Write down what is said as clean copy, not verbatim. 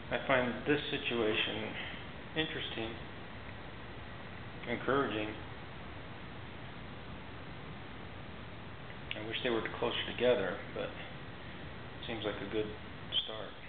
I find this situation interesting, encouraging. I wish they were closer together, but it seems like a good start.